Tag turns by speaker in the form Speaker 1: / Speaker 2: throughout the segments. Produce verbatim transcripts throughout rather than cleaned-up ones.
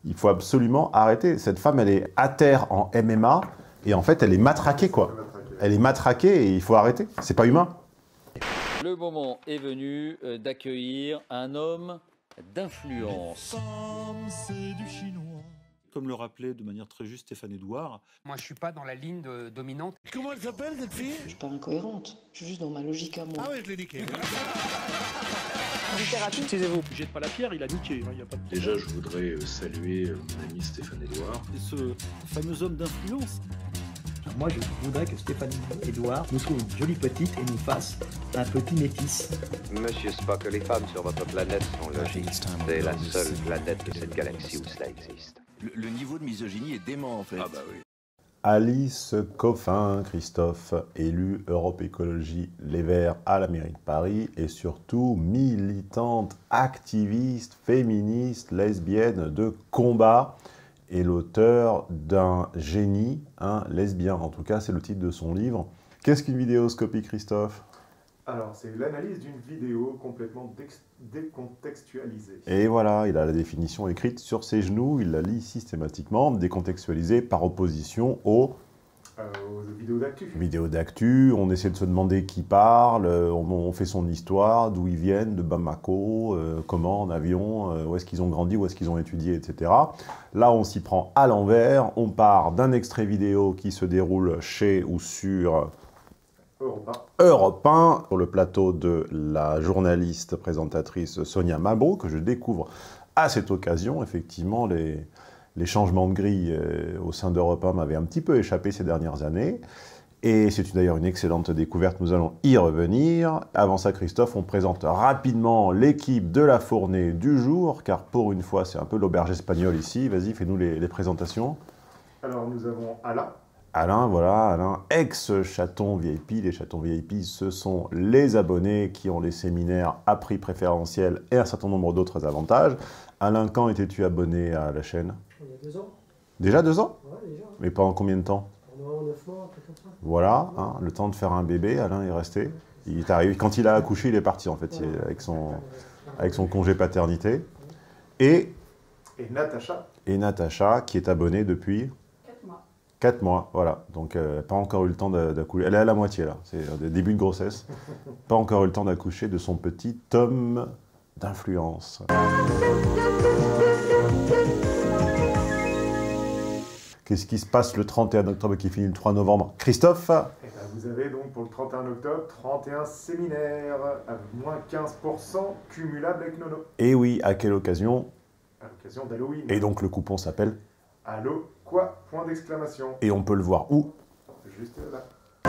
Speaker 1: Il faut absolument arrêter. Cette femme, elle est à terre en M M A, et en fait, elle est matraquée, quoi. Elle est matraquée, et il faut arrêter. C'est pas humain.
Speaker 2: Le moment est venu d'accueillir un homme d'influence.
Speaker 3: C'est du chinois. Comme le rappelait de manière très juste Stéphane Edouard.
Speaker 4: Moi, je suis pas dans la ligne de, dominante.
Speaker 3: Comment elle s'appelle, cette fille?
Speaker 5: Je suis pas incohérente. Je suis juste dans ma logique à moi.
Speaker 3: Ah ouais, je l'ai niqué.
Speaker 6: Littérature.
Speaker 3: Excusez-vous, jette pas la pierre, il a niqué. Hein, y a pas de...
Speaker 7: Déjà, je voudrais saluer mon ami Stéphane Edouard.
Speaker 3: Et ce fameux homme d'influence.
Speaker 8: Moi, je voudrais que Stéphane Edouard nous trouve une jolie petite et nous fasse un petit métis.
Speaker 9: Monsieur Spock, les femmes sur votre planète sont logiques. C'est la seule planète de cette galaxie où cela existe.
Speaker 10: Le, le niveau de misogynie est dément, en fait.
Speaker 7: Ah bah oui.
Speaker 1: Alice Coffin, Christophe, élu Europe Écologie Les Verts à la mairie de Paris, et surtout militante, activiste, féministe, lesbienne de combat, et l'auteur d'un génie, un lesbien. En tout cas, c'est le titre de son livre. Qu'est-ce qu'une vidéoscopie, Christophe?
Speaker 11: Alors, c'est l'analyse d'une vidéo complètement décontextualisée.
Speaker 1: Et voilà, il a la définition écrite sur ses genoux, il la lit systématiquement, décontextualisée par opposition aux...
Speaker 11: Euh, aux vidéos d'actu.
Speaker 1: Vidéos d'actu, on essaie de se demander qui parle, on, on fait son histoire, d'où ils viennent, de Bamako, euh, comment, en avion, euh, où est-ce qu'ils ont grandi, où est-ce qu'ils ont étudié, et cetera. Là, on s'y prend à l'envers, on part d'un extrait vidéo qui se déroule chez ou sur...
Speaker 11: Europe
Speaker 1: un. Europe un, sur le plateau de la journaliste présentatrice Sonia Mabrouk, que je découvre à cette occasion. Effectivement, les, les changements de grille euh, au sein d'Europe un m'avaient un petit peu échappé ces dernières années. Et c'est d'ailleurs une excellente découverte, nous allons y revenir. Avant ça, Christophe, on présente rapidement l'équipe de la fournée du jour, car pour une fois, c'est un peu l'auberge espagnole ici. Vas-y, fais-nous les, les présentations.
Speaker 11: Alors, nous avons Alain.
Speaker 1: Alain, voilà, Alain, ex-chaton V I P. Les chatons V I P, ce sont les abonnés qui ont les séminaires à prix préférentiel et un certain nombre d'autres avantages. Alain, quand étais-tu abonné à la chaîne?
Speaker 6: Il y a deux ans.
Speaker 1: Déjà deux ans?
Speaker 6: Ouais, déjà.
Speaker 1: Mais pendant combien de temps?
Speaker 6: Pendant neuf mois, un truc comme ça.
Speaker 1: Voilà, hein, le temps de faire un bébé, Alain est resté. Il est arrivé, quand il a accouché, il est parti en fait,
Speaker 6: Ouais.
Speaker 1: avec, son, avec son congé paternité. Et,
Speaker 11: Et Natacha.
Speaker 1: et Natacha, qui est abonnée depuis... quatre mois, voilà. Donc, euh, pas encore eu le temps d'accoucher. Elle est à la moitié, là. C'est le début de grossesse. Pas encore eu le temps d'accoucher de son petit tome d'influence. Qu'est-ce qui se passe le trente et un octobre qui finit le trois novembre? Christophe?
Speaker 11: Et ben, vous avez donc pour le trente et un octobre, trente et un séminaires à moins quinze pour cent cumulables avec Nono.
Speaker 1: Et oui, à quelle occasion?
Speaker 11: À l'occasion d'Halloween.
Speaker 1: Et donc, le coupon s'appelle?
Speaker 11: Allo quoi? Point d'exclamation.
Speaker 1: Et on peut le voir où?
Speaker 11: Juste là.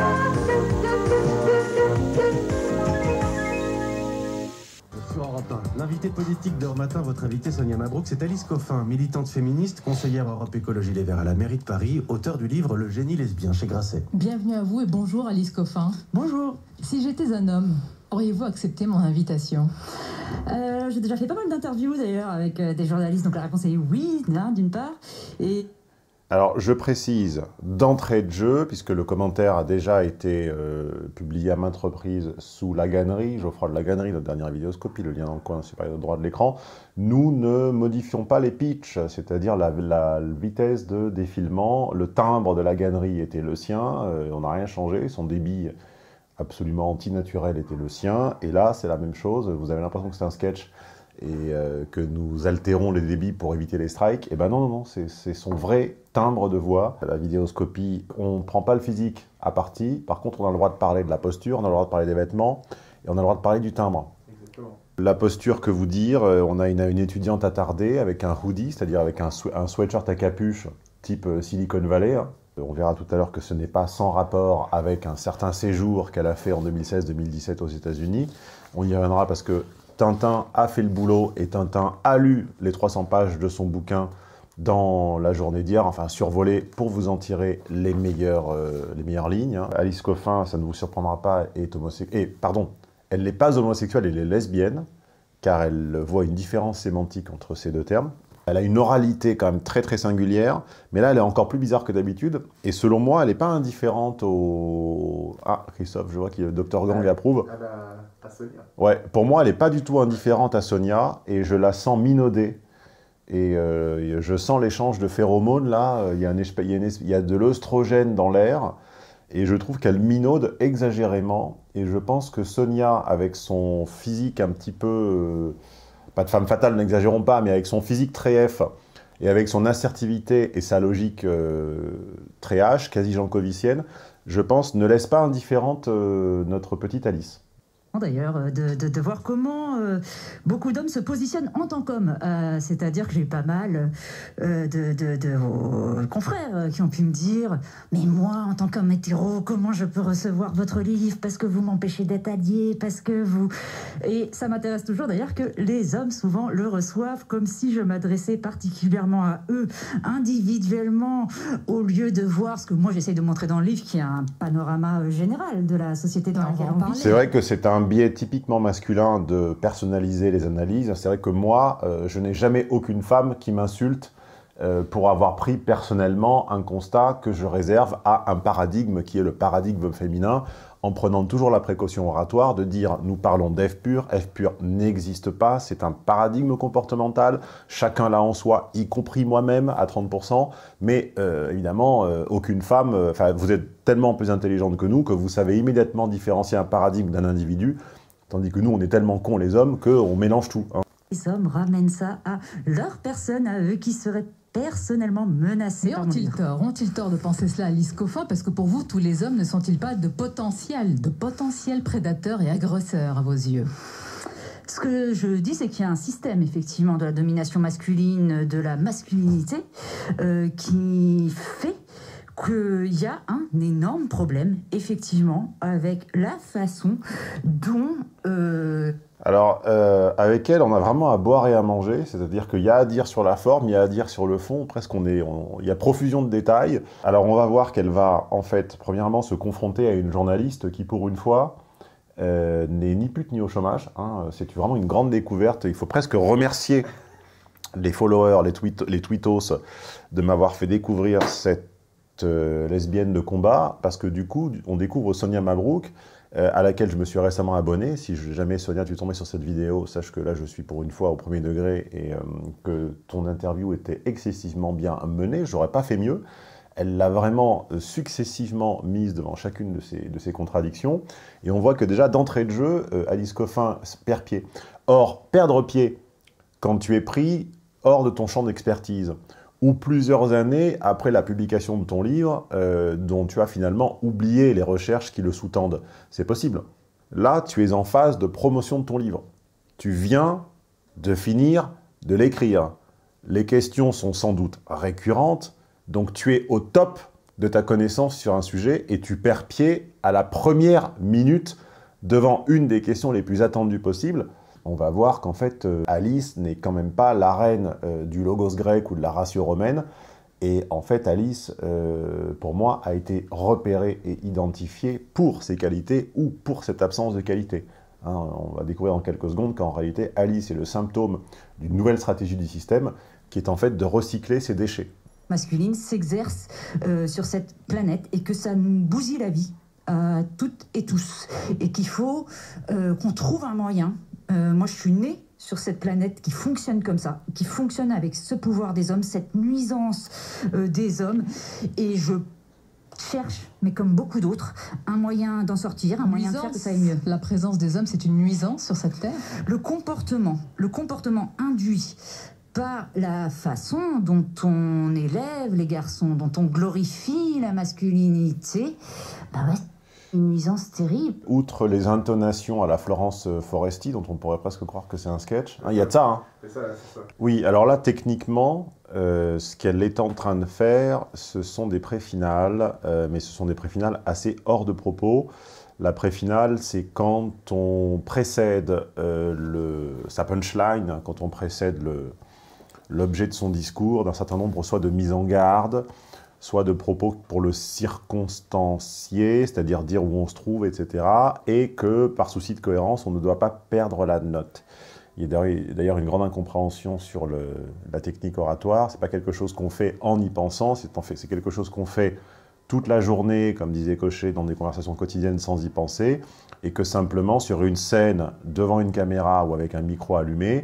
Speaker 12: Sur Europe un, l'invité politique d'Europe Matin, votre invité Sonia Mabrouk, c'est Alice Coffin, militante féministe, conseillère Europe Écologie Les Verts à la mairie de Paris, auteur du livre Le génie lesbien chez Grasset.
Speaker 13: Bienvenue à vous et bonjour Alice Coffin.
Speaker 12: Bonjour.
Speaker 13: Si j'étais un homme, auriez-vous accepté mon invitation?
Speaker 14: euh, J'ai déjà fait pas mal d'interviews d'ailleurs avec euh, des journalistes, donc la réponse est oui, hein, d'une part. Et...
Speaker 1: Alors, je précise d'entrée de jeu, puisque le commentaire a déjà été euh, publié à maintes reprises sous La Gannerie, Geoffroy de La Gannerie, notre dernière vidéoscopie, le lien dans le coin supérieur droit de l'écran. Nous ne modifions pas les pitchs, c'est-à-dire la, la vitesse de défilement. Le timbre de La Gannerie était le sien, euh, on n'a rien changé, son débit absolument antinaturel était le sien, et là, c'est la même chose. Vous avez l'impression que c'est un sketch et euh, que nous altérons les débits pour éviter les strikes. Et ben non, non, non, c'est son vrai timbre de voix. La vidéoscopie, on ne prend pas le physique à partie. Par contre, on a le droit de parler de la posture, on a le droit de parler des vêtements, et on a le droit de parler du timbre.
Speaker 11: Exactement.
Speaker 1: La posture, que vous dire, on a une, une étudiante attardée avec un hoodie, c'est-à-dire avec un, un sweatshirt à capuche type Silicon Valley. On verra tout à l'heure que ce n'est pas sans rapport avec un certain séjour qu'elle a fait en deux mille seize deux mille dix-sept aux États-Unis. On y reviendra parce que Tintin a fait le boulot et Tintin a lu les trois cents pages de son bouquin dans la journée d'hier, enfin survolé pour vous en tirer les meilleures, euh, les meilleures lignes. Hein. Alice Coffin, ça ne vous surprendra pas, est homosexuelle. Et pardon, elle n'est pas homosexuelle, elle est lesbienne, car elle voit une différence sémantique entre ces deux termes. Elle a une oralité quand même très très singulière, mais là elle est encore plus bizarre que d'habitude. Et selon moi, elle n'est pas indifférente au... Ah, Christophe, je vois que le docteur Gang approuve.
Speaker 11: À, la... à Sonia.
Speaker 1: Ouais, pour moi, elle n'est pas du tout indifférente à Sonia, et je la sens minaudée et euh, je sens l'échange de phéromones, là, il y a, un, il y a, une, il y a de l'œstrogène dans l'air, et je trouve qu'elle minaude exagérément, et je pense que Sonia, avec son physique un petit peu, euh, pas de femme fatale, n'exagérons pas, mais avec son physique très F, et avec son assertivité et sa logique euh, très H, quasi jankovicienne, je pense, ne laisse pas indifférente euh, notre petite Alice.
Speaker 14: D'ailleurs, de, de, de voir comment euh, beaucoup d'hommes se positionnent en tant qu'hommes. Euh, C'est-à-dire que j'ai eu pas mal euh, de, de, de vos confrères qui ont pu me dire « Mais moi, en tant qu'homme hétéro, comment je peux recevoir votre livre parce que vous m'empêchez d'être allié, parce que vous... » Et ça m'intéresse toujours d'ailleurs que les hommes, souvent, le reçoivent comme si je m'adressais particulièrement à eux, individuellement, au lieu de voir ce que moi j'essaye de montrer dans le livre, qui est un panorama général de la société dans laquelle on vit.
Speaker 1: C'est vrai que c'est un biais typiquement masculin de personnaliser les analyses. C'est vrai que moi, euh, je n'ai jamais aucune femme qui m'insulte euh, pour avoir pris personnellement un constat que je réserve à un paradigme qui est le paradigme féminin, en prenant toujours la précaution oratoire de dire « nous parlons d'F pur, F pur n'existe pas, c'est un paradigme comportemental, chacun l'a en soi, y compris moi-même à trente pour cent, mais euh, évidemment, euh, aucune femme, enfin euh, vous êtes tellement plus intelligente que nous que vous savez immédiatement différencier un paradigme d'un individu, tandis que nous, on est tellement cons les hommes qu'on mélange tout. Hein.
Speaker 14: Les hommes ramènent ça à leur personne, à eux qui seraient personnellement menacés.
Speaker 13: Mais ont-ils tort, ont-ils tort de penser cela, Alice Coffin? Parce que pour vous, tous les hommes ne sont-ils pas de potentiels, de potentiels prédateurs et agresseurs à vos yeux?
Speaker 14: Ce que je dis, c'est qu'il y a un système, effectivement, de la domination masculine, de la masculinité, euh, qui fait qu'il y a un énorme problème, effectivement, avec la façon dont... Euh...
Speaker 1: Alors, euh, avec elle, on a vraiment à boire et à manger, c'est-à-dire qu'il y a à dire sur la forme, il y a à dire sur le fond, presque on est, on, il y a profusion de détails. Alors, on va voir qu'elle va, en fait, premièrement, se confronter à une journaliste qui, pour une fois, euh, n'est ni pute ni au chômage. Hein. C'est vraiment une grande découverte. Il faut presque remercier les followers, les, tweet, les tweetos, de m'avoir fait découvrir cette Euh, lesbienne de combat, parce que du coup, on découvre Sonia Mabrouk, euh, à laquelle je me suis récemment abonné. Si je, jamais, Sonia, tu es tombée sur cette vidéo, sache que là, je suis pour une fois au premier degré et euh, que ton interview était excessivement bien menée. J'aurais pas fait mieux. Elle l'a vraiment euh, successivement mise devant chacune de ses, de ses contradictions. Et on voit que déjà, d'entrée de jeu, euh, Alice Coffin perd pied. Or, perdre pied, quand tu es pris hors de ton champ d'expertise, ou plusieurs années après la publication de ton livre, euh, dont tu as finalement oublié les recherches qui le sous-tendent. C'est possible. Là, tu es en phase de promotion de ton livre. Tu viens de finir de l'écrire. Les questions sont sans doute récurrentes, donc tu es au top de ta connaissance sur un sujet et tu perds pied à la première minute devant une des questions les plus attendues possibles. On va voir qu'en fait, euh, Alice n'est quand même pas la reine euh, du logos grec ou de la ratio romaine. Et en fait, Alice, euh, pour moi, a été repérée et identifiée pour ses qualités ou pour cette absence de qualité. Hein, on va découvrir dans quelques secondes qu'en réalité, Alice est le symptôme d'une nouvelle stratégie du système qui est en fait de recycler ses déchets.
Speaker 14: Masculine s'exerce euh, sur cette planète et que ça nous bousille la vie à toutes et tous. Et qu'il faut euh, qu'on trouve un moyen. Euh, moi, je suis née sur cette planète qui fonctionne comme ça, qui fonctionne avec ce pouvoir des hommes, cette nuisance euh, des hommes. Et je cherche, mais comme beaucoup d'autres, un moyen d'en sortir, un moyen de faire que ça aille mieux.
Speaker 13: La présence des hommes, c'est une nuisance sur cette terre?
Speaker 14: Le comportement, le comportement induit par la façon dont on élève les garçons, dont on glorifie la masculinité, bah ouais, une nuisance terrible.
Speaker 1: Outre les intonations à la Florence Foresti, dont on pourrait presque croire que c'est un sketch, il hein, y a de ça, hein.
Speaker 11: C'est ça, c'est ça.
Speaker 1: Oui, alors là, techniquement, euh, ce qu'elle est en train de faire, ce sont des pré-finales, euh, mais ce sont des pré-finales assez hors de propos. La pré-finale, c'est quand on précède euh, le, sa punchline, quand on précède l'objet de son discours d'un certain nombre soit de mises en garde, soit de propos pour le circonstancier, c'est-à-dire dire où on se trouve, et cetera, et que, par souci de cohérence, on ne doit pas perdre la note. Il y a d'ailleurs une grande incompréhension sur le, la technique oratoire. Ce n'est pas quelque chose qu'on fait en y pensant, c'est quelque chose qu'on fait toute la journée, comme disait Cochet, dans des conversations quotidiennes sans y penser, et que simplement, sur une scène, devant une caméra ou avec un micro allumé,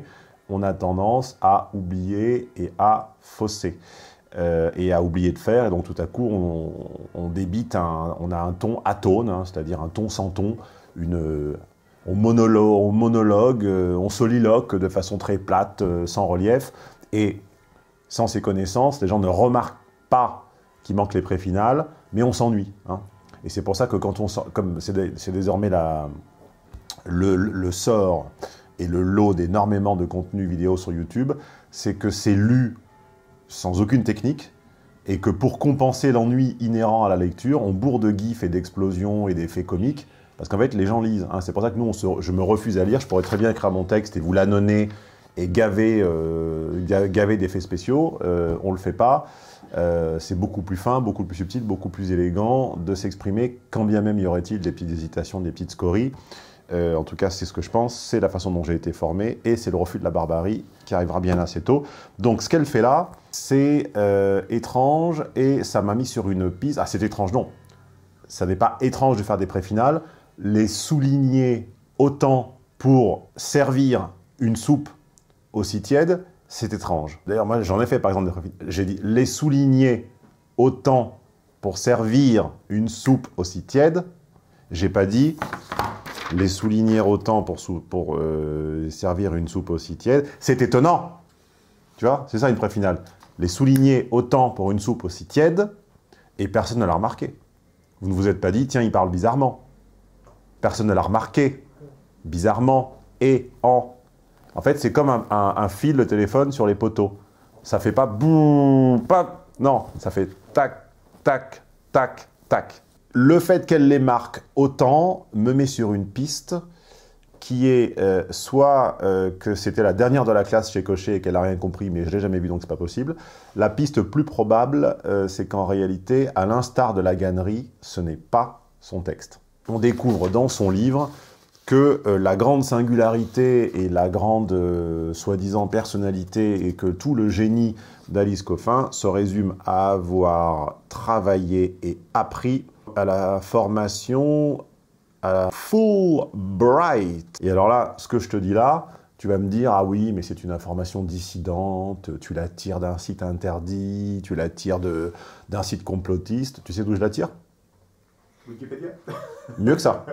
Speaker 1: on a tendance à oublier et à fausser. Euh, et à oublier de faire, et donc tout à coup, on, on débite, un, on a un ton atone, hein, c'est-à-dire un ton sans ton, une, on, monolo, on monologue, euh, on soliloque de façon très plate, euh, sans relief, et sans ces connaissances, les gens ne remarquent pas qu'il manque les préfinales, mais on s'ennuie. Hein. Et c'est pour ça que quand on sort, comme c'est désormais la, le, le sort et le lot d'énormément de contenus vidéo sur YouTube, c'est que c'est lu sans aucune technique, et que pour compenser l'ennui inhérent à la lecture, on bourre de gifs et d'explosions et d'effets comiques, parce qu'en fait, les gens lisent. Hein. C'est pour ça que nous, on se, je me refuse à lire, je pourrais très bien écrire mon texte et vous l'annonner et gaver, euh, gaver d'effets spéciaux, euh, on ne le fait pas. Euh, c'est beaucoup plus fin, beaucoup plus subtil, beaucoup plus élégant de s'exprimer, quand bien même y aurait-il des petites hésitations, des petites scories. Euh, en tout cas, c'est ce que je pense, c'est la façon dont j'ai été formé, et c'est le refus de la barbarie qui arrivera bien assez tôt. Donc ce qu'elle fait là, c'est euh, étrange, et ça m'a mis sur une piste... Ah, c'est étrange, non. Ça n'est pas étrange de faire des préfinales. Les souligner autant pour servir une soupe aussi tiède, c'est étrange. D'ailleurs, moi, j'en ai fait, par exemple, des préfinales. J'ai dit, les souligner autant pour servir une soupe aussi tiède, j'ai pas dit... les souligner autant pour, pour euh, servir une soupe aussi tiède, c'est étonnant. Tu vois, c'est ça une préfinale. Les souligner autant pour une soupe aussi tiède, et personne ne l'a remarqué. Vous ne vous êtes pas dit, tiens, il parle bizarrement. Personne ne l'a remarqué. Bizarrement, et en. En fait, c'est comme un, un, un fil de téléphone sur les poteaux. Ça fait pas boum, pap. Non, ça fait tac, tac, tac, tac. Le fait qu'elle les marque autant me met sur une piste qui est euh, soit euh, que c'était la dernière de la classe chez Cochet et qu'elle n'a rien compris, mais je ne l'ai jamais vu, donc c'est pas possible. La piste plus probable, euh, c'est qu'en réalité, à l'instar de la Gannerie, ce n'est pas son texte. On découvre dans son livre que euh, la grande singularité et la grande euh, soi-disant personnalité et que tout le génie d'Alice Coffin se résume à avoir travaillé et appris à la formation à la Fulbright. Et alors là, ce que je te dis là, tu vas me dire, ah oui, mais c'est une information dissidente, tu la tires d'un site interdit, tu la tires d'un site complotiste. Tu sais d'où je la tire?
Speaker 11: Wikipédia.
Speaker 1: Mieux que ça.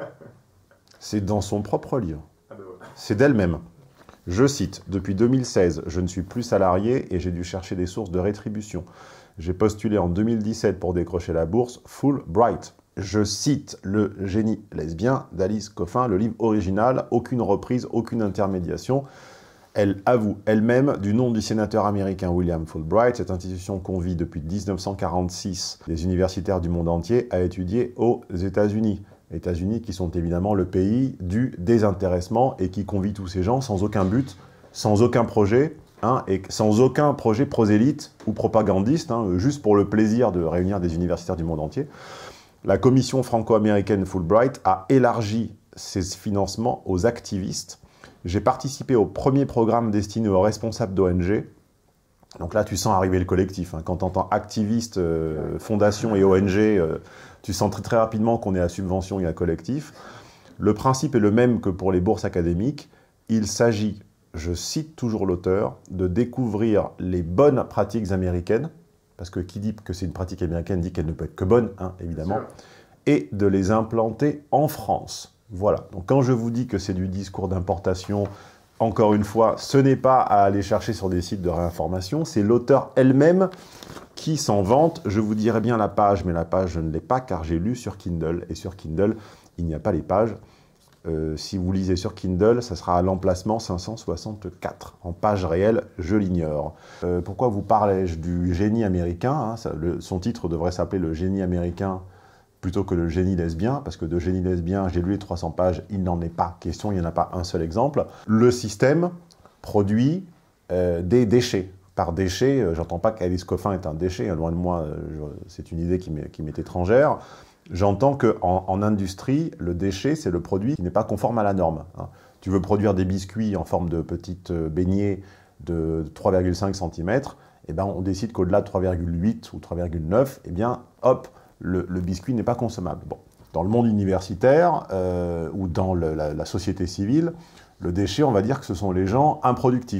Speaker 1: C'est dans son propre livre.
Speaker 11: Ah ben voilà.
Speaker 1: C'est d'elle-même. Je cite, « Depuis deux mille seize, je ne suis plus salarié et j'ai dû chercher des sources de rétribution. J'ai postulé en deux mille dix-sept pour décrocher la bourse Fulbright. » Je cite le génie lesbien d'Alice Coffin, le livre original, aucune reprise, aucune intermédiation. Elle avoue elle-même du nom du sénateur américain William Fulbright. Cette institution convie depuis mille neuf cent quarante-six des universitaires du monde entier à étudier aux États-Unis. États-Unis qui sont évidemment le pays du désintéressement et qui convie tous ces gens sans aucun but, sans aucun projet, hein, et sans aucun projet prosélyte ou propagandiste, hein, juste pour le plaisir de réunir des universitaires du monde entier. La commission franco-américaine Fulbright a élargi ses financements aux activistes. J'ai participé au premier programme destiné aux responsables d'O N G. Donc là, tu sens arriver le collectif. Hein. Quand tu entends activiste, euh, fondation et O N G, euh, tu sens très, très rapidement qu'on est à subvention et à collectif. Le principe est le même que pour les bourses académiques. Il s'agit, je cite toujours l'auteur, de découvrir les bonnes pratiques américaines, parce que qui dit que c'est une pratique américaine dit qu'elle ne peut être que bonne, hein, évidemment, et de les implanter en France. Voilà. Donc quand je vous dis que c'est du discours d'importation, encore une fois, ce n'est pas à aller chercher sur des sites de réinformation, c'est l'auteur elle-même qui s'en vante. Je vous dirai bien la page, mais la page, je ne l'ai pas, car j'ai lu sur Kindle, et sur Kindle, il n'y a pas les pages. Euh, si vous lisez sur Kindle, ça sera à l'emplacement cinq cent soixante-quatre. En page réelle, je l'ignore. Euh, pourquoi vous parlez-je du génie américain, hein, ça, le, son titre devrait s'appeler « Le génie américain » plutôt que « Le génie lesbien », parce que de génie lesbien, j'ai lu les trois cents pages, il n'en est pas question, il n'y en a pas un seul exemple. Le système produit euh, des déchets. Par déchets, euh, j'entends pas qu'Alice Coffin est un déchet, hein, loin de moi, euh, c'est une idée qui m'est étrangère. J'entends qu'en en industrie, le déchet, c'est le produit qui n'est pas conforme à la norme. Hein. Tu veux produire des biscuits en forme de petites beignets de trois virgule cinq centimètres, eh ben on décide qu'au-delà de trois virgule huit ou trois virgule neuf, eh bien, hop, le, le biscuit n'est pas consommable. Bon. Dans le monde universitaire euh, ou dans le, la, la société civile, le déchet, on va dire que ce sont les gens improductifs.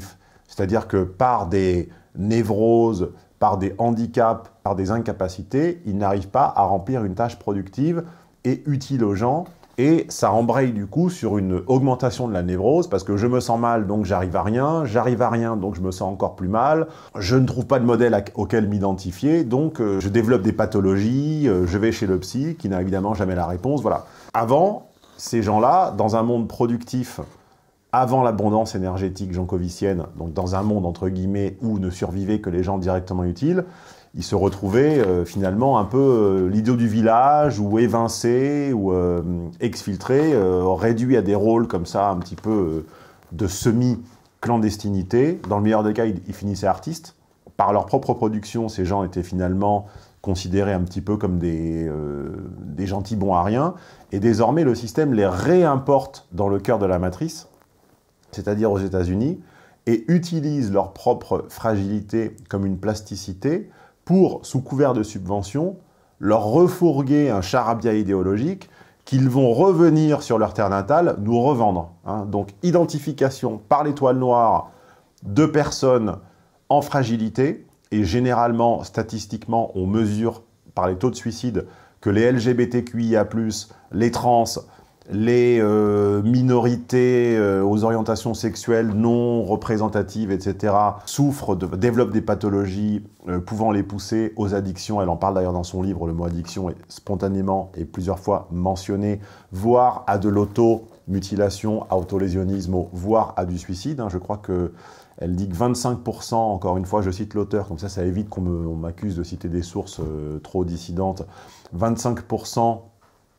Speaker 1: C'est-à-dire que par des névroses, par des handicaps, par des incapacités, ils n'arrivent pas à remplir une tâche productive et utile aux gens. Et ça embraye du coup sur une augmentation de la névrose, parce que je me sens mal, donc j'arrive à rien, j'arrive à rien, donc je me sens encore plus mal, je ne trouve pas de modèle auquel m'identifier, donc euh, je développe des pathologies, euh, je vais chez le psy, qui n'a évidemment jamais la réponse, voilà. Avant, ces gens-là, dans un monde productif, avant l'abondance énergétique jankovicienne, donc dans un monde entre guillemets où ne survivaient que les gens directement utiles, ils se retrouvaient euh, finalement un peu euh, l'idiot du village, ou évincés, ou euh, exfiltrés, euh, réduits à des rôles comme ça, un petit peu euh, de semi-clandestinité. Dans le meilleur des cas, ils, ils finissaient artistes. Par leur propre production, ces gens étaient finalement considérés un petit peu comme des, euh, des gentils bons à rien. Et désormais, le système les réimporte dans le cœur de la matrice, c'est-à-dire aux États-Unis, et utilise leur propre fragilité comme une plasticité pour, sous couvert de subventions, leur refourguer un charabia idéologique qu'ils vont revenir sur leur terre natale nous revendre. Hein. Donc, identification par l'étoile noire de personnes en fragilité, et généralement, statistiquement, on mesure par les taux de suicide que les L G B T Q I A plus, les trans, les euh, minorités euh, aux orientations sexuelles non représentatives, et cetera, souffrent, de, développent des pathologies euh, pouvant les pousser aux addictions. Elle en parle d'ailleurs dans son livre, le mot addiction est spontanément et plusieurs fois mentionné, voire à de l'auto-mutilation, à autolésionnisme, voire à du suicide. Hein. Je crois qu'elle dit que vingt-cinq pour cent, encore une fois, je cite l'auteur, comme ça, ça évite qu'on m'accuse de citer des sources euh, trop dissidentes, vingt-cinq pour cent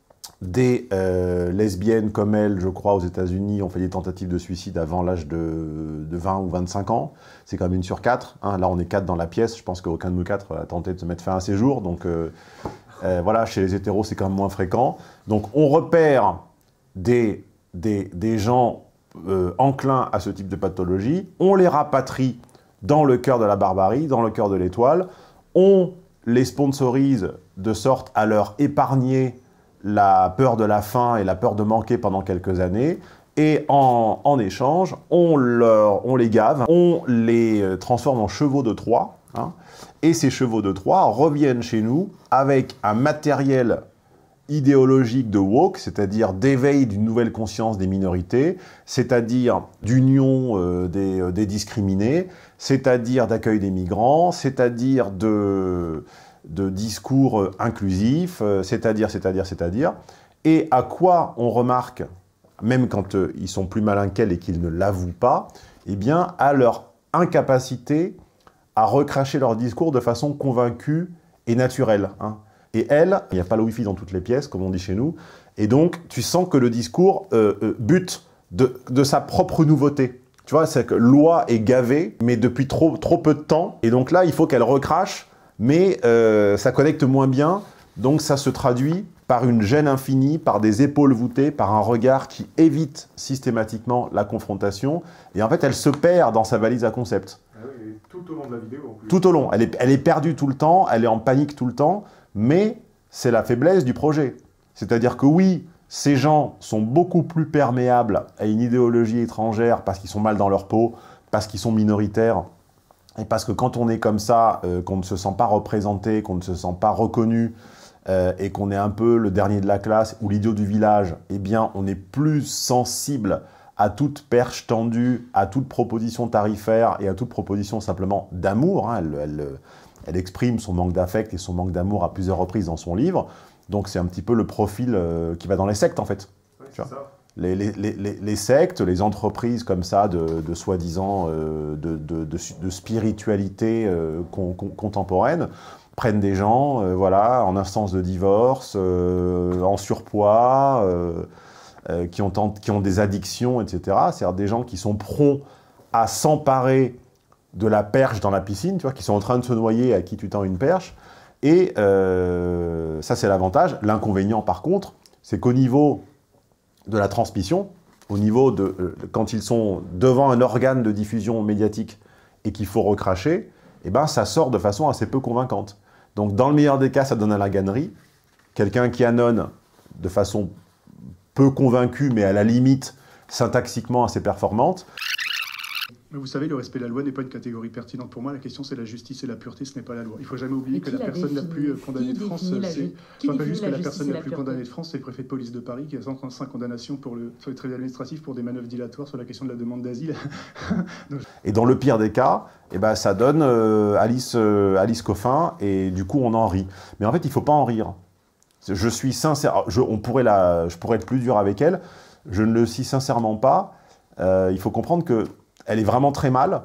Speaker 1: des euh, lesbiennes comme elle, je crois, aux États-Unis, ont fait des tentatives de suicide avant l'âge de, de vingt ou vingt-cinq ans. C'est quand même une sur quatre. Hein. Là, on est quatre dans la pièce. Je pense qu'aucun de nous quatre a tenté de se mettre fin à ses jours. Donc, euh, euh, voilà, chez les hétéros, c'est quand même moins fréquent. Donc, on repère des, des, des gens euh, enclins à ce type de pathologie. On les rapatrie dans le cœur de la barbarie, dans le cœur de l'étoile. On les sponsorise de sorte à leur épargner la peur de la faim et la peur de manquer pendant quelques années, et en, en échange, on, leur, on les gave, on les transforme en chevaux de Troie, hein, et ces chevaux de Troie reviennent chez nous avec un matériel idéologique de woke, c'est-à-dire d'éveil d'une nouvelle conscience des minorités, c'est-à-dire d'union euh, des, euh, des discriminés, c'est-à-dire d'accueil des migrants, c'est-à-dire de... de discours inclusifs, c'est-à-dire, c'est-à-dire, c'est-à-dire, et à quoi on remarque, même quand euh, ils sont plus malins qu'elle et qu'ils ne l'avouent pas, eh bien, à leur incapacité à recracher leur discours de façon convaincue et naturelle. Hein. Et elle, il n'y a pas le wifi dans toutes les pièces, comme on dit chez nous, et donc tu sens que le discours euh, euh, bute de, de sa propre nouveauté. Tu vois, c'est que Loi est gavée, mais depuis trop, trop peu de temps, et donc là, il faut qu'elle recrache, mais euh, ça connecte moins bien, donc ça se traduit par une gêne infinie, par des épaules voûtées, par un regard qui évite systématiquement la confrontation, et en fait elle se perd dans sa valise à concept.
Speaker 11: Ah oui, tout au long de la vidéo en plus.
Speaker 1: Tout au long, elle est, elle est perdue tout le temps, elle est en panique tout le temps, mais c'est la faiblesse du projet. C'est-à-dire que oui, ces gens sont beaucoup plus perméables à une idéologie étrangère parce qu'ils sont mal dans leur peau, parce qu'ils sont minoritaires, et parce que quand on est comme ça, euh, qu'on ne se sent pas représenté, qu'on ne se sent pas reconnu, euh, et qu'on est un peu le dernier de la classe ou l'idiot du village, eh bien, on est plus sensible à toute perche tendue, à toute proposition tarifaire et à toute proposition simplement d'amour. Hein. Elle, elle, elle exprime son manque d'affect et son manque d'amour à plusieurs reprises dans son livre. Donc, c'est un petit peu le profil euh, qui va dans les sectes, en fait.
Speaker 11: Oui,
Speaker 1: tu vois.
Speaker 11: ça.
Speaker 1: Les, les, les, les sectes, les entreprises comme ça de, de soi-disant euh, de, de, de, de spiritualité euh, con, con, contemporaine prennent des gens euh, voilà, en instance de divorce, euh, en surpoids, euh, euh, qui, ont, qui ont des addictions, et cetera. C'est-à-dire des gens qui sont prompts à s'emparer de la perche dans la piscine, tu vois, qui sont en train de se noyer, à qui tu tends une perche. Et euh, ça, c'est l'avantage. L'inconvénient, par contre, c'est qu'au niveau de la transmission, au niveau de euh, quand ils sont devant un organe de diffusion médiatique et qu'il faut recracher, eh ben, ça sort de façon assez peu convaincante. Donc, dans le meilleur des cas, ça donne à la gannerie. Quelqu'un qui annonce de façon peu convaincue, mais à la limite, syntaxiquement assez performante.
Speaker 6: Vous savez, le respect de la loi n'est pas une catégorie pertinente pour moi. La question, c'est la justice et la pureté, ce n'est pas la loi. Il ne faut jamais oublier que la personne la plus condamnée de France, c'est... Je rappelle juste que la personne la plus condamnée de France, c'est le préfet de police de Paris, qui a cent trente-cinq condamnations pour le, sur les tribunaux administratifs pour des manœuvres dilatoires sur la question de la demande d'asile. Donc...
Speaker 1: Et dans le pire des cas, eh ben, ça donne euh, Alice, euh, Alice Coffin, et du coup, on en rit. Mais en fait, il ne faut pas en rire. Je suis sincère, je, on pourrait la, je pourrais être plus dur avec elle, je ne le suis sincèrement pas. Euh, il faut comprendre que elle est vraiment très mal,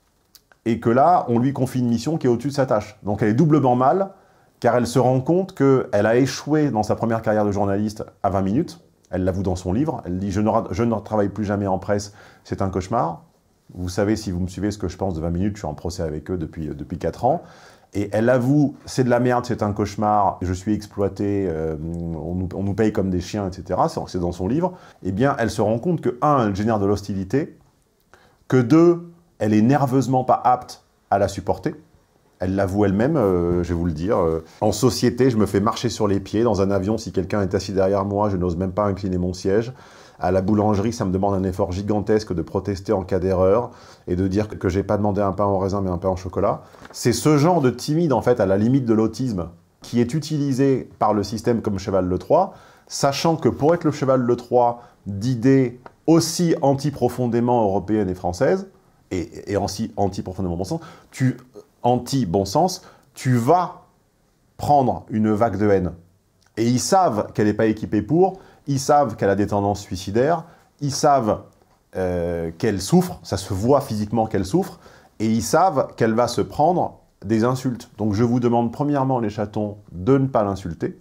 Speaker 1: et que là, on lui confie une mission qui est au-dessus de sa tâche. Donc elle est doublement mal, car elle se rend compte qu'elle a échoué dans sa première carrière de journaliste à vingt minutes. Elle l'avoue dans son livre. Elle dit « Je ne, je ne travaille plus jamais en presse, c'est un cauchemar ». Vous savez, si vous me suivez, ce que je pense de vingt minutes, je suis en procès avec eux depuis, depuis quatre ans. Et elle avoue « C'est de la merde, c'est un cauchemar, je suis exploité, euh, on, nous, on nous paye comme des chiens, et cetera » C'est dans son livre. Eh bien, elle se rend compte que, un, elle génère de l'hostilité, que deux, elle est nerveusement pas apte à la supporter. Elle l'avoue elle-même, euh, je vais vous le dire. Euh, en société, je me fais marcher sur les pieds. Dans un avion, si quelqu'un est assis derrière moi, je n'ose même pas incliner mon siège. À la boulangerie, ça me demande un effort gigantesque de protester en cas d'erreur et de dire que j'ai pas demandé un pain au raisin, mais un pain au chocolat. C'est ce genre de timide, en fait, à la limite de l'autisme, qui est utilisé par le système comme cheval de Troie, sachant que pour être le cheval de Troie d'idées aussi anti-profondément européenne et française, et, et anti-profondément bon sens, tu, anti-bon sens, tu vas prendre une vague de haine. Et ils savent qu'elle n'est pas équipée pour, ils savent qu'elle a des tendances suicidaires, ils savent euh, qu'elle souffre, ça se voit physiquement qu'elle souffre, et ils savent qu'elle va se prendre des insultes. Donc je vous demande premièrement, les chatons, de ne pas l'insulter.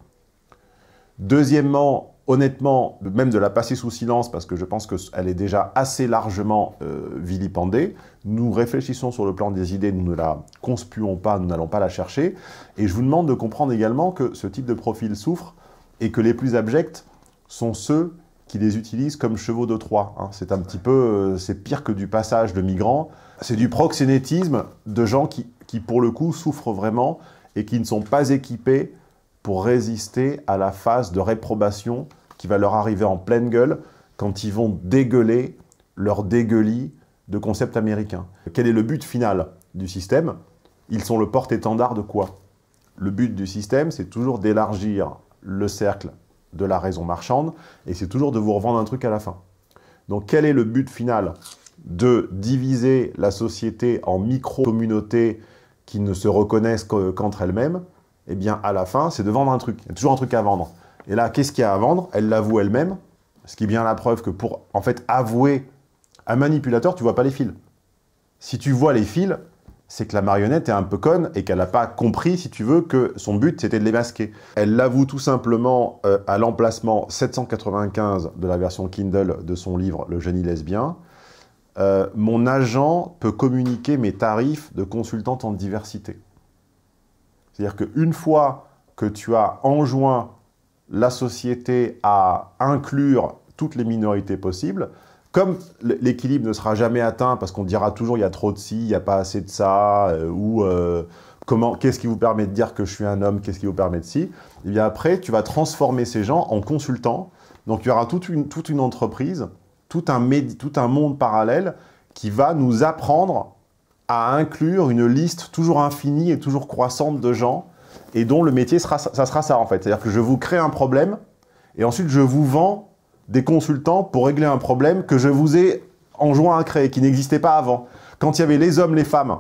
Speaker 1: Deuxièmement, honnêtement, même de la passer sous silence, parce que je pense qu'elle est déjà assez largement euh, vilipendée. Nous réfléchissons sur le plan des idées, nous ne la conspuons pas, nous n'allons pas la chercher. Et je vous demande de comprendre également que ce type de profil souffre, et que les plus abjects sont ceux qui les utilisent comme chevaux de Troie. Hein. C'est un petit peu, euh, c'est pire que du passage de migrants. C'est du proxénétisme de gens qui, qui, pour le coup, souffrent vraiment, et qui ne sont pas équipés pour résister à la phase de réprobation qui va leur arriver en pleine gueule quand ils vont dégueuler leur dégueulis de concepts américains. Quel est le but final du système? Ils sont le porte-étendard de quoi? Le but du système, c'est toujours d'élargir le cercle de la raison marchande, et c'est toujours de vous revendre un truc à la fin. Donc quel est le but final? De diviser la société en micro-communautés qui ne se reconnaissent qu'entre elles-mêmes. Eh bien, à la fin, c'est de vendre un truc. Il y a toujours un truc à vendre. Et là, qu'est-ce qu'il y a à vendre? Elle l'avoue elle-même, ce qui est bien la preuve que pour, en fait, avouer un manipulateur, tu vois pas les fils. Si tu vois les fils, c'est que la marionnette est un peu conne et qu'elle n'a pas compris, si tu veux, que son but, c'était de les masquer. Elle l'avoue tout simplement euh, à l'emplacement sept cent quatre-vingt-quinze de la version Kindle de son livre « Le génie lesbien ». Euh, mon agent peut communiquer mes tarifs de consultante en diversité. C'est-à-dire qu'une fois que tu as enjoint la société à inclure toutes les minorités possibles, comme l'équilibre ne sera jamais atteint parce qu'on dira toujours il y a trop de ci, il n'y a pas assez de ça, euh, ou euh, comment, qu'est-ce qui vous permet de dire que je suis un homme, qu'est-ce qui vous permet de ci, et bien après tu vas transformer ces gens en consultants. Donc il y aura toute une, toute une entreprise, tout un, médi, tout un monde parallèle qui va nous apprendre à inclure une liste toujours infinie et toujours croissante de gens, et dont le métier, sera, ça sera ça en fait. C'est-à-dire que je vous crée un problème, et ensuite je vous vends des consultants pour régler un problème que je vous ai enjoint à créer, qui n'existait pas avant. Quand il y avait les hommes, les femmes,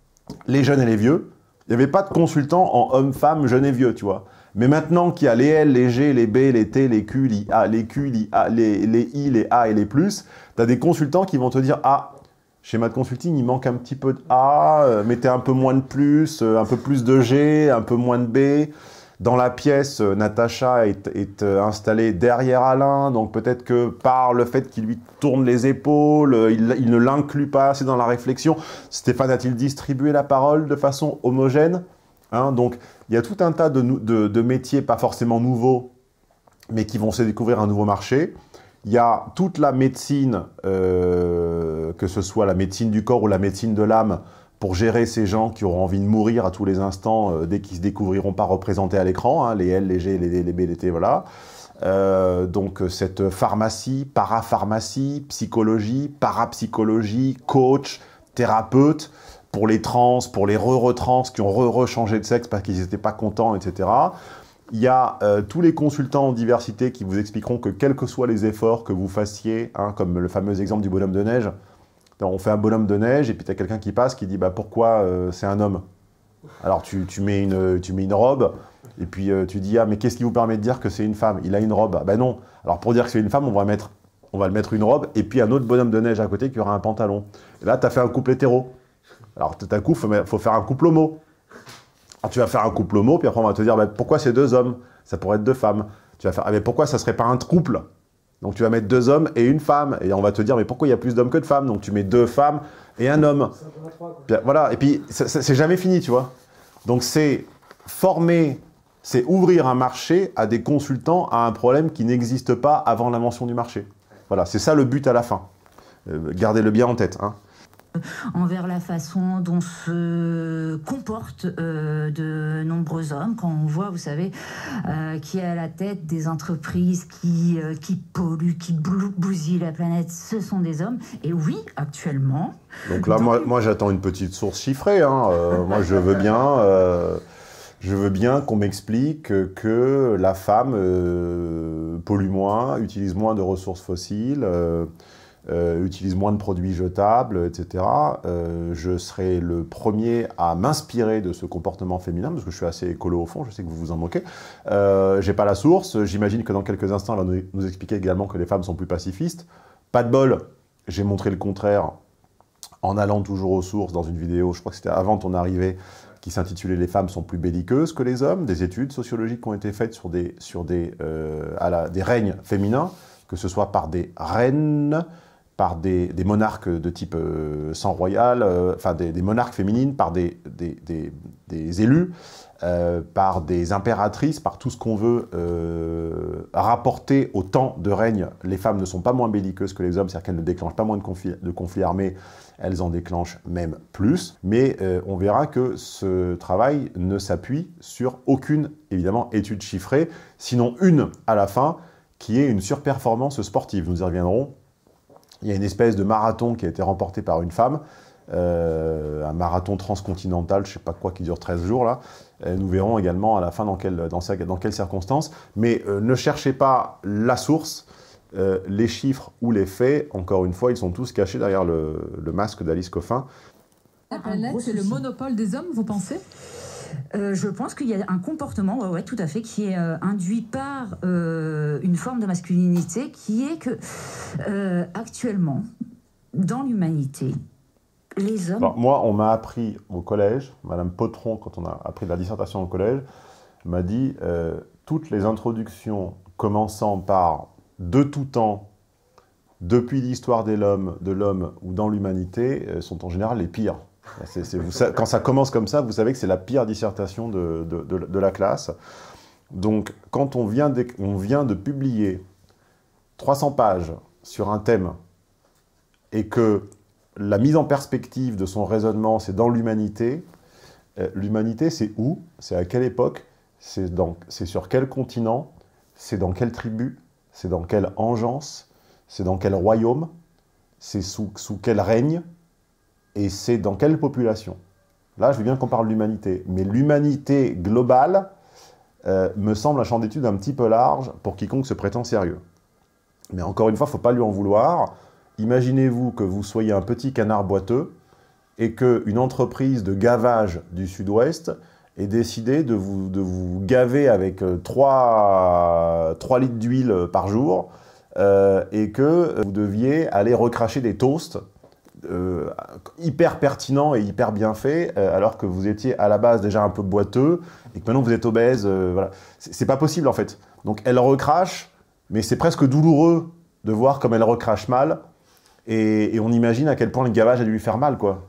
Speaker 1: les jeunes et les vieux, il n'y avait pas de consultants en hommes, femmes, jeunes et vieux, tu vois. Mais maintenant qu'il y a les L, les G, les B, les T, les Q, les A, les Q, les, A, les, les I, les A et les plus, tu as des consultants qui vont te dire « Ah, schéma de consulting, il manque un petit peu de A, euh, mettez un peu moins de plus, euh, un peu plus de G, un peu moins de B. » Dans la pièce, euh, Natacha est, est euh, installée derrière Alain, donc peut-être que par le fait qu'il lui tourne les épaules, euh, il, il ne l'inclut pas assez dans la réflexion. Stéphane a-t-il distribué la parole de façon homogène, hein? Donc il y a tout un tas de, de, de métiers, pas forcément nouveaux, mais qui vont se découvrir un nouveau marché. Il y a toute la médecine, euh, que ce soit la médecine du corps ou la médecine de l'âme, pour gérer ces gens qui auront envie de mourir à tous les instants euh, dès qu'ils ne se découvriront pas représentés à l'écran, hein, les L, les G, les D, les B, les T, voilà. Euh, donc cette pharmacie, parapharmacie, psychologie, parapsychologie, coach, thérapeutes pour les trans, pour les re-retrans qui ont re-rechangé de sexe parce qu'ils n'étaient pas contents, et cetera. Il y a euh, tous les consultants en diversité qui vous expliqueront que quels que soient les efforts que vous fassiez, hein, comme le fameux exemple du bonhomme de neige, on fait un bonhomme de neige et puis tu as quelqu'un qui passe qui dit bah, « pourquoi euh, c'est un homme ?» Alors tu, tu, mets une, tu mets une robe et puis euh, tu dis « ah mais qu'est-ce qui vous permet de dire que c'est une femme? Il a une robe. » Ah ben non. Alors pour dire que c'est une femme, on va, mettre, on va le mettre une robe et puis un autre bonhomme de neige à côté qui aura un pantalon. Et là tu as fait un couple hétéro. Alors tout à coup, il faut, faut faire un couple homo. Alors tu vas faire un couple homo, puis après on va te dire bah, pourquoi c'est deux hommes? Ça pourrait être deux femmes. Tu vas faire ah, mais pourquoi ça serait pas un couple? Donc tu vas mettre deux hommes et une femme. Et on va te dire mais pourquoi il y a plus d'hommes que de femmes? Donc tu mets deux femmes et un homme. Puis, voilà, et puis c'est jamais fini, tu vois. Donc c'est former, c'est ouvrir un marché à des consultants à un problème qui n'existe pas avant l'invention du marché. Voilà, c'est ça le but à la fin. Euh, Gardez-le bien en tête, hein.
Speaker 14: Envers la façon dont se comportent euh, de nombreux hommes, quand on voit, vous savez, euh, qui est à la tête des entreprises qui, euh, qui polluent, qui bousillent la planète, ce sont des hommes. Et oui, actuellement...
Speaker 1: Donc là, moi, moi j'attends une petite source chiffrée. Hein. Euh, moi, je veux bien... Euh... Je veux bien qu'on m'explique que la femme euh, pollue moins, utilise moins de ressources fossiles, euh, euh, utilise moins de produits jetables, et cetera. Euh, je serai le premier à m'inspirer de ce comportement féminin, parce que je suis assez écolo au fond, je sais que vous vous en moquez. Euh, j'ai pas la source, j'imagine que dans quelques instants, elle va nous, nous expliquer également que les femmes sont plus pacifistes. Pas de bol, j'ai montré le contraire en allant toujours aux sources dans une vidéo, je crois que c'était avant ton arrivée, qui s'intitulait « Les femmes sont plus belliqueuses que les hommes », des études sociologiques qui ont été faites sur des, sur des, euh, à la, des règnes féminins, que ce soit par des reines, par des, des monarques de type euh, sang royal, euh, enfin des, des monarques féminines, par des, des, des, des élus, euh, par des impératrices, par tout ce qu'on veut euh, rapporter au temps de règne. Les femmes ne sont pas moins belliqueuses que les hommes, c'est-à-dire qu'elles ne déclenchent pas moins de conflits, de conflits armés, elles en déclenchent même plus. Mais euh, on verra que ce travail ne s'appuie sur aucune, évidemment, étude chiffrée, sinon une à la fin, qui est une surperformance sportive. Nous y reviendrons. Il y a une espèce de marathon qui a été remporté par une femme, euh, un marathon transcontinental, je ne sais pas quoi, qui dure treize jours, là. Euh, nous verrons également à la fin dans, quelle, dans, dans quelles circonstances. Mais euh, ne cherchez pas la source, euh, les chiffres ou les faits. Encore une fois, ils sont tous cachés derrière le, le masque d'Alice Coffin.
Speaker 13: La planète, c'est le monopole des hommes, vous pensez ?
Speaker 14: Euh, je pense qu'il y a un comportement, ouais, ouais, tout à fait, qui est euh, induit par euh, une forme de masculinité qui est que, euh, actuellement, dans l'humanité, les hommes...
Speaker 1: Alors, moi, on m'a appris au collège, Madame Potron, quand on a appris la dissertation au collège, m'a dit euh, toutes les introductions commençant par « de tout temps », depuis l'histoire de l'homme, de l'homme ou dans l'humanité, euh, sont en général les pires. C'est, c'est, vous, quand ça commence comme ça, vous savez que c'est la pire dissertation de, de, de, de la classe. Donc, quand on vient, de, on vient de publier trois cents pages sur un thème et que la mise en perspective de son raisonnement, c'est dans l'humanité, euh, l'humanité, c'est où? C'est à quelle époque? C'est, dans, c'est sur quel continent? C'est dans quelle tribu? C'est dans quelle engeance? C'est dans quel royaume? C'est sous, sous quel règne? Et c'est dans quelle population? Là, je veux bien qu'on parle de l'humanité. Mais l'humanité globale euh, me semble un champ d'étude un petit peu large pour quiconque se prétend sérieux. Mais encore une fois, il ne faut pas lui en vouloir. Imaginez-vous que vous soyez un petit canard boiteux et qu'une entreprise de gavage du Sud-Ouest ait décidé de vous, de vous gaver avec trois litres d'huile par jour euh, et que vous deviez aller recracher des toasts Euh, hyper pertinent et hyper bien fait, euh, alors que vous étiez à la base déjà un peu boiteux, et que maintenant vous êtes obèse, euh, voilà. C'est pas possible en fait. Donc elle recrache, mais c'est presque douloureux de voir comme elle recrache mal, et, et on imagine à quel point le gavage a dû lui faire mal, quoi.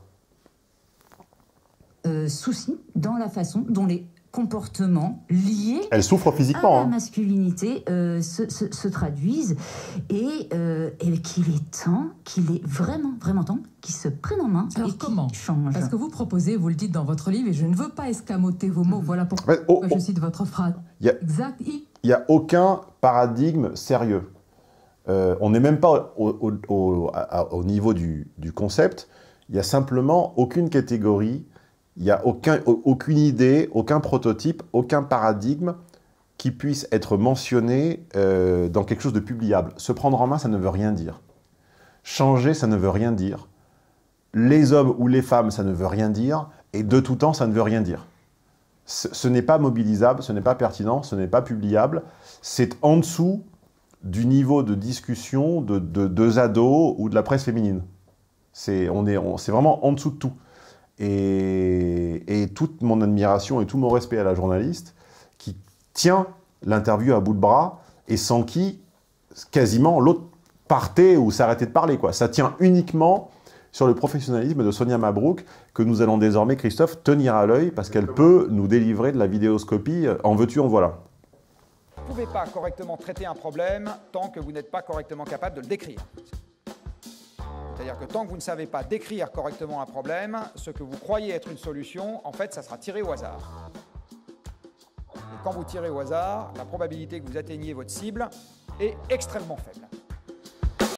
Speaker 14: Euh, souci dans la façon dont les comportements liés
Speaker 1: Elle souffre physiquement,
Speaker 14: à la
Speaker 1: hein.
Speaker 14: masculinité euh, se, se, se traduisent et, euh, et qu'il est temps, qu'il est vraiment, vraiment temps qu'ils se prennent en main.
Speaker 13: Alors
Speaker 14: et
Speaker 13: comment
Speaker 14: changent.
Speaker 13: Parce que vous proposez, vous le dites dans votre livre, et je ne veux pas escamoter vos mots, voilà pourquoi
Speaker 1: Ouais, oh,
Speaker 13: je
Speaker 1: oh.
Speaker 13: cite votre phrase.
Speaker 1: Il y a,
Speaker 13: Exact.
Speaker 1: il n'y a aucun paradigme sérieux. Euh, on n'est même pas au, au, au, à, au niveau du, du concept. Il n'y a simplement aucune catégorie, il n'y a aucun, aucune idée, aucun prototype, aucun paradigme qui puisse être mentionné euh, dans quelque chose de publiable. Se prendre en main, ça ne veut rien dire. Changer, ça ne veut rien dire. Les hommes ou les femmes, ça ne veut rien dire. Et de tout temps, ça ne veut rien dire. Ce, ce n'est pas mobilisable, ce n'est pas pertinent, ce n'est pas publiable. C'est en dessous du niveau de discussion de, de deux ados ou de la presse féminine. C'est on est, on, c'est vraiment en dessous de tout. Et, et toute mon admiration et tout mon respect à la journaliste qui tient l'interview à bout de bras et sans qui, quasiment, l'autre partait ou s'arrêtait de parler, quoi. Ça tient uniquement sur le professionnalisme de Sonia Mabrouk que nous allons désormais, Christophe, tenir à l'œil parce qu'elle peut nous délivrer de la vidéoscopie. En veux-tu, en voilà.
Speaker 15: Vous ne pouvez pas correctement traiter un problème tant que vous n'êtes pas correctement capable de le décrire. C'est-à-dire que tant que vous ne savez pas décrire correctement un problème, ce que vous croyez être une solution, en fait, ça sera tiré au hasard. Et quand vous tirez au hasard, la probabilité que vous atteigniez votre cible est extrêmement faible.